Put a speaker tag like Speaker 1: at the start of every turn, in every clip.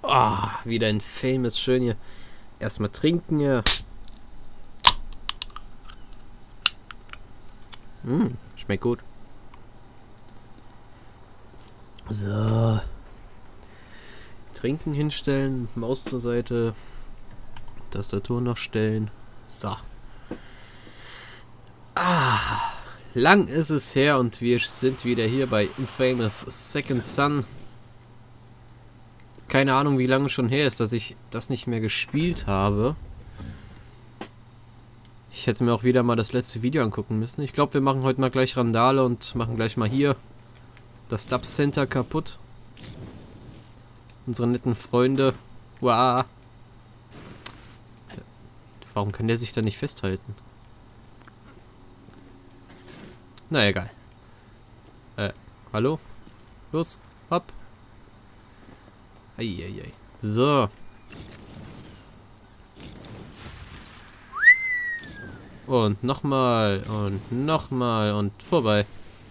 Speaker 1: Ah, wieder ein famous, schön hier. Erstmal trinken hier. Schmeckt gut. So. Trinken hinstellen, Maus zur Seite, Tastatur noch stellen. So. Lang ist es her und wir sind wieder hier bei Infamous Second Son. Keine Ahnung, wie lange schon her ist, dass ich das nicht mehr gespielt habe. Ich hätte mir auch wieder mal das letzte Video angucken müssen. Ich glaube, wir machen heute mal gleich Randale und machen gleich mal hier das Dubs Center kaputt. Unsere netten Freunde. Wow. Warum kann der sich da nicht festhalten? Na egal. Hallo? Los, hopp. Eieiei. So. Und nochmal und vorbei.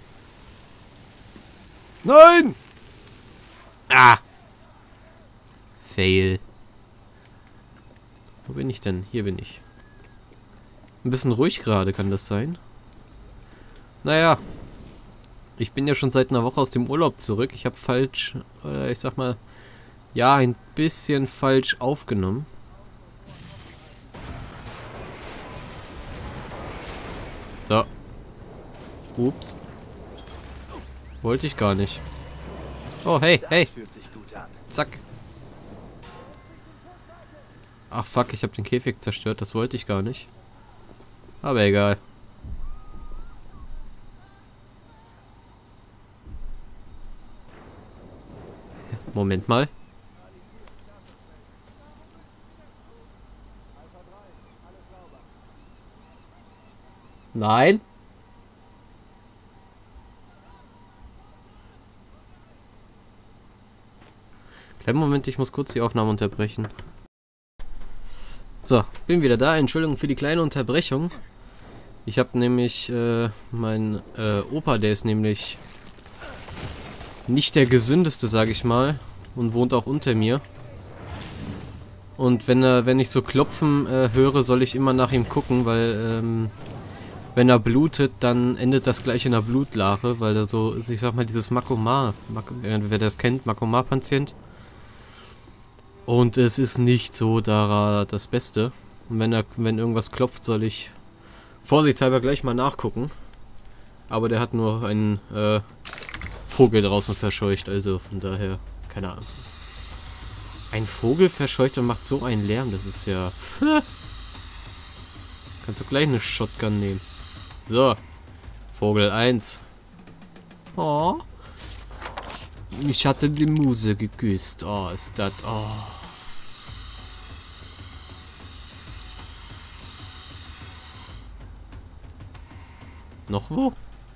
Speaker 1: Nein! Ah! Fail. Wo bin ich denn? Hier bin ich. Ein bisschen ruhig gerade, kann das sein? Naja. Ich bin ja schon seit einer Woche aus dem Urlaub zurück. Ich habe falsch, ich sag mal, ja, ein bisschen falsch aufgenommen. So. Ups. Wollte ich gar nicht. Oh, hey, hey. Zack. Ach, fuck, ich habe den Käfig zerstört. Das wollte ich gar nicht. Aber egal. Moment mal. Nein. Kleinen Moment, ich muss kurz die Aufnahme unterbrechen. So, bin wieder da. Entschuldigung für die kleine Unterbrechung. Ich habe nämlich, mein Opa, der ist nämlich nicht der gesündeste, sage ich mal. Und wohnt auch unter mir. Und wenn ich so Klopfen höre, soll ich immer nach ihm gucken, weil, wenn er blutet, dann endet das gleich in einer Blutlache, weil er so, ich sag mal, dieses wer das kennt, Makoma-Patient. Und es ist nicht so das Beste. Und wenn irgendwas klopft, soll ich vorsichtshalber gleich mal nachgucken. Aber der hat nur einen Vogel draußen verscheucht, also von daher, keine Ahnung. Ein Vogel verscheucht und macht so einen Lärm, das ist ja... Kannst du gleich eine Shotgun nehmen. So. Vogel 1. Oh. Ich hatte die Muse geküsst. Oh, ist das... Oh. Noch wo?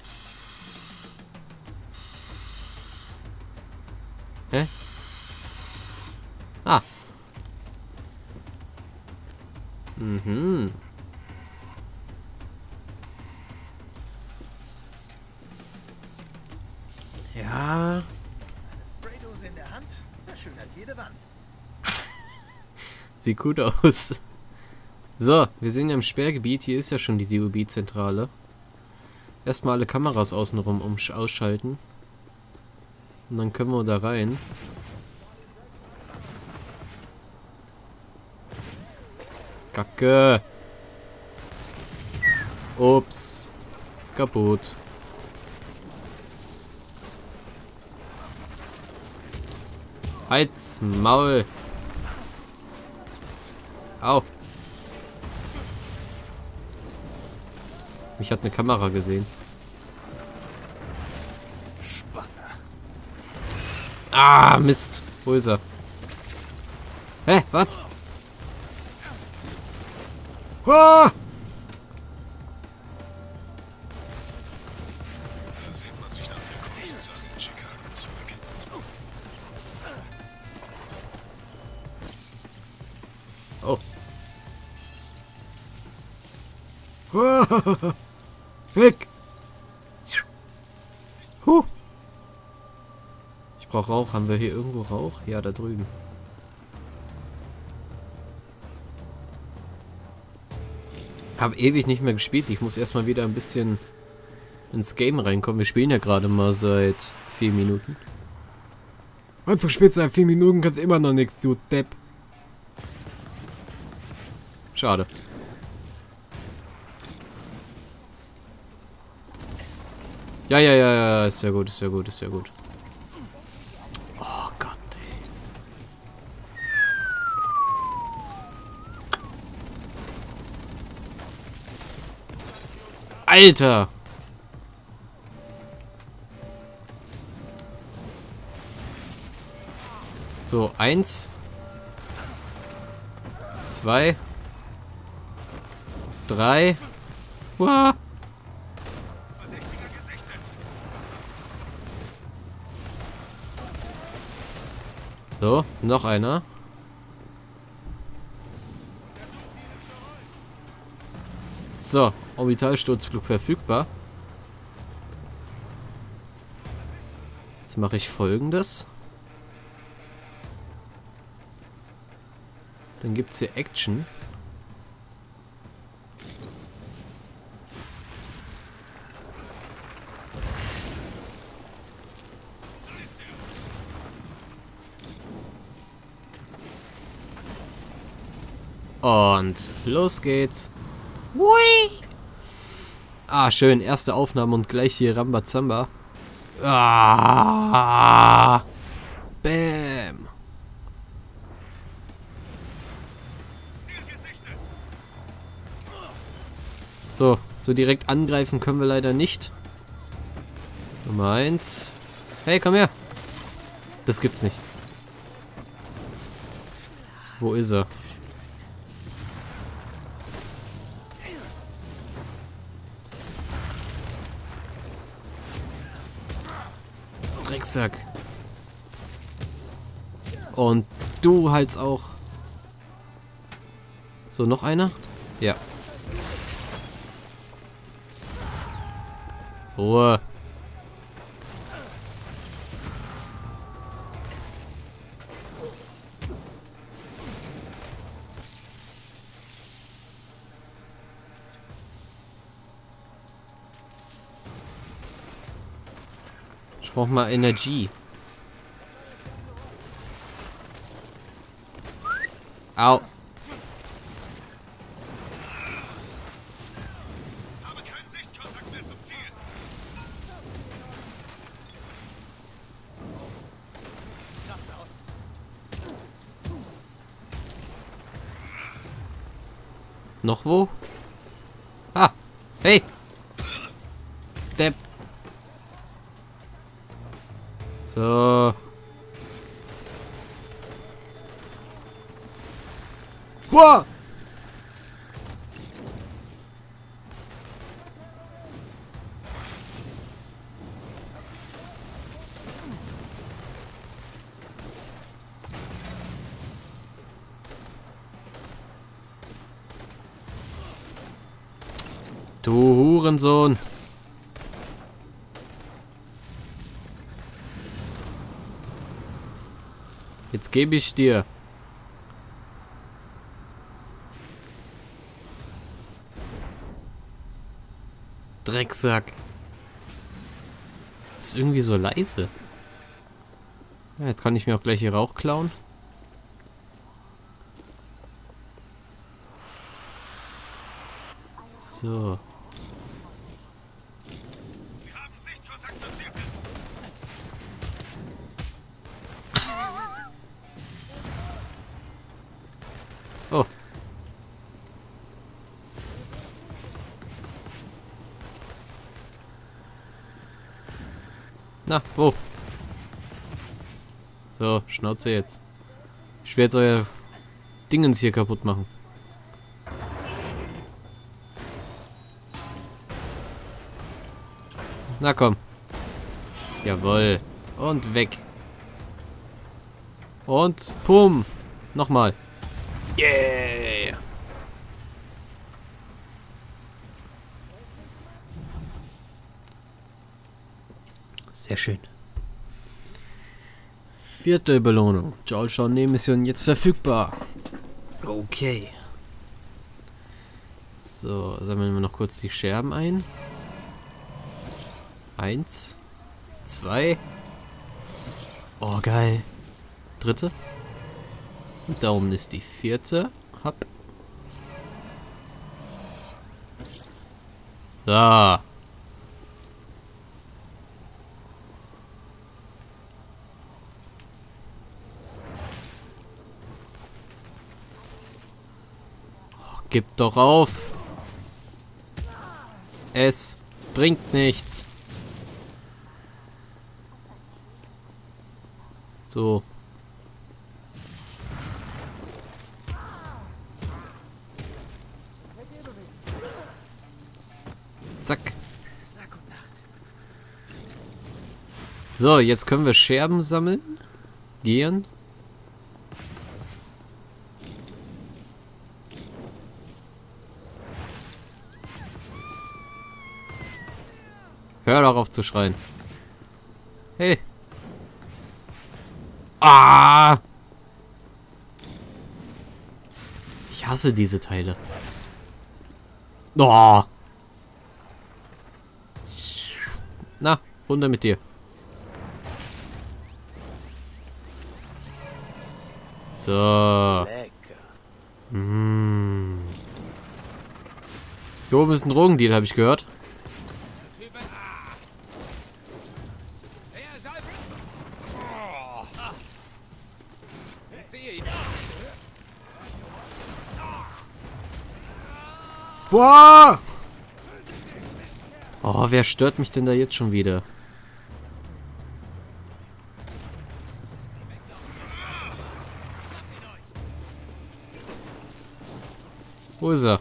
Speaker 1: Hä? Ah. Mhm. Ja.
Speaker 2: Eine Spraydose in der Hand, verschönert jede Wand.
Speaker 1: Sieht gut aus. So, wir sind ja im Sperrgebiet. Hier ist ja schon die DOB-Zentrale. Erstmal alle Kameras außenrum ausschalten. Und dann können wir da rein. Kacke. Ups. Kaputt. Halt's Maul. Au. Mich hat eine Kamera gesehen.
Speaker 2: Spanner.
Speaker 1: Ah, Mist. Wo ist er? Hä? Was? Ah! Oh. Weg! Ich brauche Rauch. Haben wir hier irgendwo Rauch? Ja, da drüben. Habe ewig nicht mehr gespielt. Ich muss erstmal wieder ein bisschen ins Game reinkommen. Wir spielen ja gerade mal seit 4 Minuten.
Speaker 3: Was, du spielst seit 4 Minuten, kannst immer noch nichts, du Depp.
Speaker 1: Schade. Ja, ist ja gut, ist ja gut, ist ja gut. Oh Gott, ey. Alter! So, 1, 2, 3. Uah. So, noch einer. So, Orbitalsturzflug verfügbar. Jetzt mache ich Folgendes. Dann gibt es hier Action. Und los geht's. Hui! Ah, schön. Erste Aufnahme und gleich hier Rambazamba. Ah! Bäm! So direkt angreifen können wir leider nicht. Nummer 1. Hey, komm her! Das gibt's nicht. Wo ist er? Drecksack. Und du halt's auch. So, noch einer? Ja. Ruhe. Ich brauch mal Energie. Au. Noch wo? Ah, hey! Depp. So.
Speaker 3: Boah!
Speaker 1: Du Hurensohn. Jetzt gebe ich dir. Drecksack. Ist irgendwie so leise. Ja, jetzt kann ich mir auch gleich hier Rauch klauen. So. Oh. Na, wo? So, Schnauze jetzt. Ich werde jetzt euer Dingens hier kaputt machen. Na komm. Jawohl. Und weg. Und pum. Nochmal. Yeah. Sehr schön. 4. Belohnung. Joel-Mission jetzt verfügbar. Okay. So, sammeln wir noch kurz die Scherben ein. 1, 2. Oh, geil. 3. Und da oben ist die 4. Hopp. So. Gib doch auf. Es bringt nichts. So. Zack. So, jetzt können wir Scherben sammeln. Gehen. Hör doch auf zu schreien. Hey. Ah! Ich hasse diese Teile. Oh. Na, runter mit dir. So. Mm. Hier oben ist ein Drogendeal, habe ich gehört.
Speaker 3: Boah!
Speaker 1: Oh, wer stört mich denn da jetzt schon wieder? Wo ist er?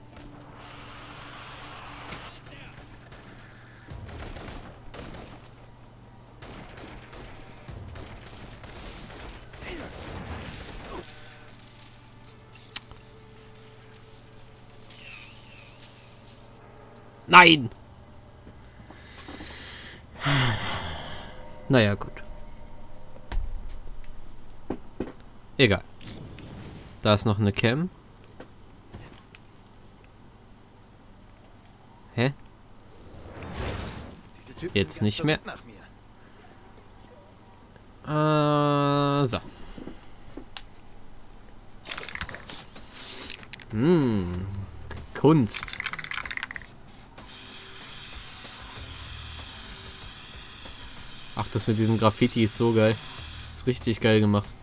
Speaker 1: Nein! Naja, gut. Egal. Da ist noch eine Cam. Hä? Jetzt nicht mehr. So. Kunst. Ach, das mit diesem Graffiti ist so geil. Ist richtig geil gemacht.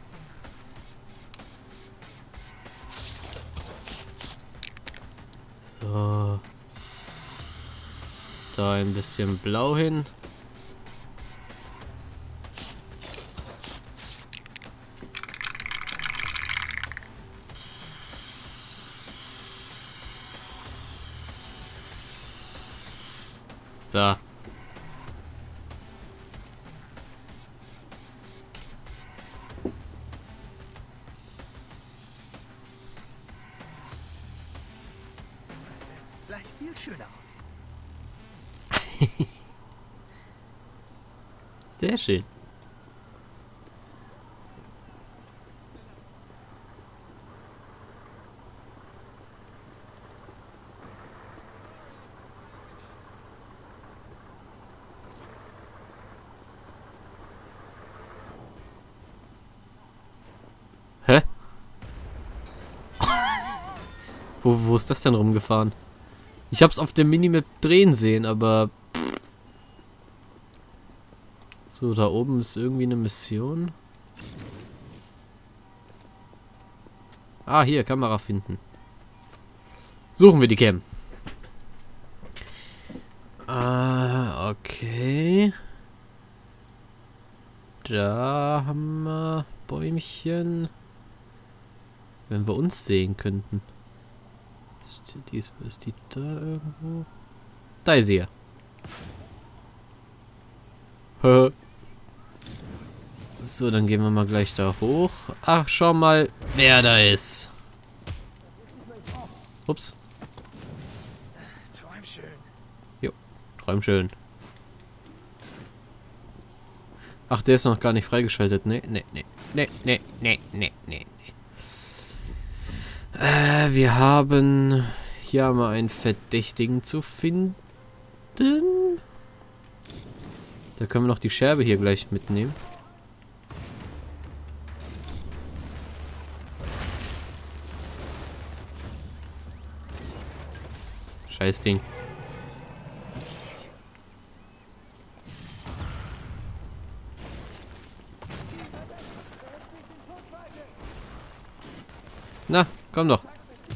Speaker 1: So. Da ein bisschen blau hin. So.
Speaker 2: Gleich viel schöner aus.
Speaker 1: Sehr schön. Hä? Wo ist das denn rumgefahren? Ich hab's auf der Minimap drehen sehen, aber... So, da oben ist irgendwie eine Mission. Ah, hier, Kamera finden. Suchen wir die Cam. Okay. Da haben wir Bäumchen. Wenn wir uns sehen könnten. Ist die da irgendwo? Da ist sie ja. So, dann gehen wir mal gleich da hoch. Ach, schau mal, wer da ist. Ups.
Speaker 2: Träum schön.
Speaker 1: Jo, träum schön. Ach, der ist noch gar nicht freigeschaltet. Nee. Wir haben Hier haben wir einen Verdächtigen zu finden. Da können wir noch die Scherbe hier gleich mitnehmen. Scheiß Ding. Na, komm doch.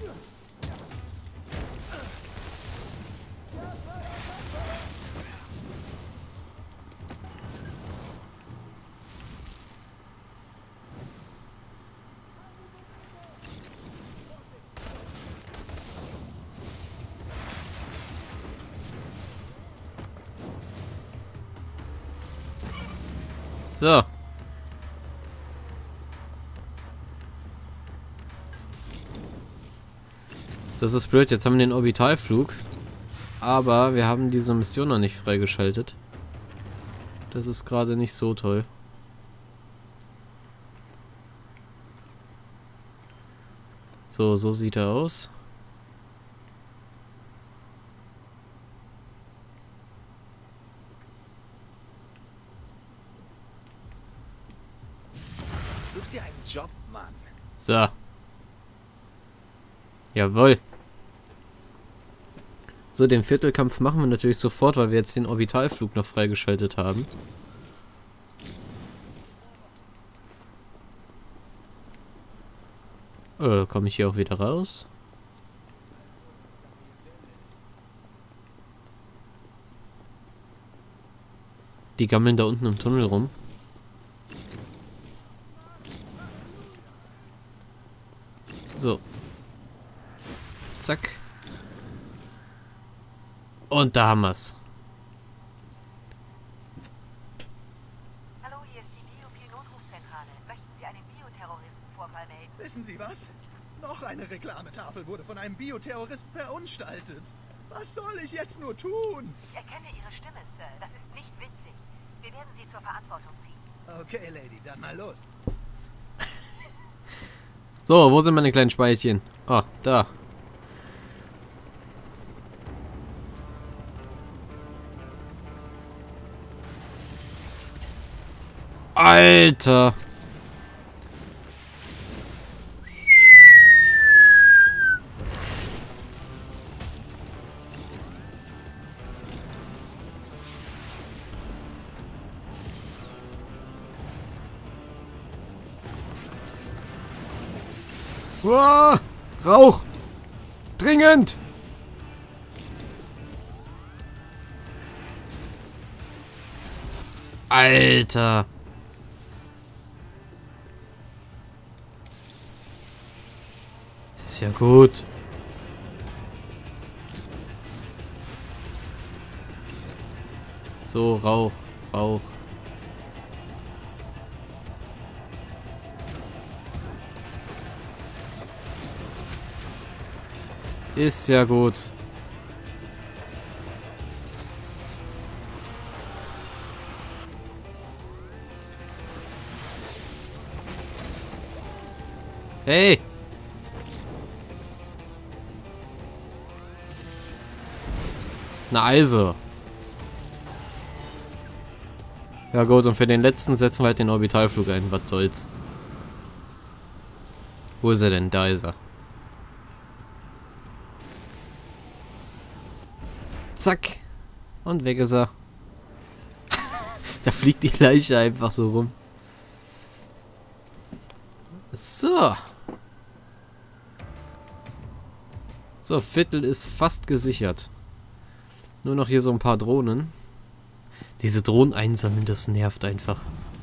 Speaker 1: So. Das ist blöd, jetzt haben wir den Orbitalflug. Aber wir haben diese Mission noch nicht freigeschaltet. Das ist gerade nicht so toll. So, so sieht er aus.
Speaker 2: Such dir einen Job, Mann.
Speaker 1: So. Jawohl. So, den Viertelkampf machen wir natürlich sofort, weil wir jetzt den Orbitalflug noch freigeschaltet haben. Komme ich hier auch wieder raus? Die gammeln da unten im Tunnel rum. So. Zack. Und da haben wir's.
Speaker 4: Hallo, hier ist die Biopil-Notrufzentrale. Möchten Sie einen Bioterroristenvorfall melden?
Speaker 2: Wissen Sie was? Noch eine Reklametafel wurde von einem Bioterroristen verunstaltet. Was soll ich jetzt nur tun?
Speaker 4: Ich erkenne Ihre Stimme, Sir. Das ist nicht witzig. Wir werden Sie zur Verantwortung ziehen.
Speaker 2: Okay, Lady, dann mal los.
Speaker 1: So, wo sind meine kleinen Speichchen? Ah, da. Alter.
Speaker 3: Uah, Rauch! Dringend!
Speaker 1: Alter. Ist ja gut. So, Rauch, Rauch. Ist ja gut. Hey! Na also. Ja gut, und für den letzten setzen wir halt den Orbitalflug ein. Was soll's. Wo ist er denn? Da ist er. Zack. Und weg ist er. Da fliegt die Leiche einfach so rum. So. So, Viertel ist fast gesichert. Nur noch hier so ein paar Drohnen. Diese Drohnen einsammeln, das nervt einfach.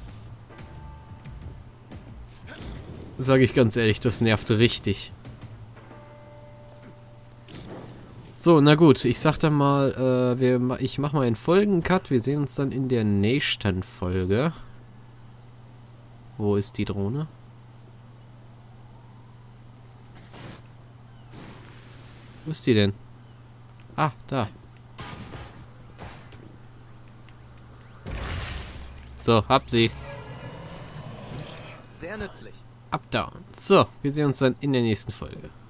Speaker 1: Sage ich ganz ehrlich, das nervt richtig. So, na gut, ich sag dann mal, ich mach mal einen Folgencut. Wir sehen uns dann in der nächsten Folge. Wo ist die Drohne? Wo ist die denn? Ah, da. So, hab sie.
Speaker 2: Sehr nützlich.
Speaker 1: Up, down. So, wir sehen uns dann in der nächsten Folge.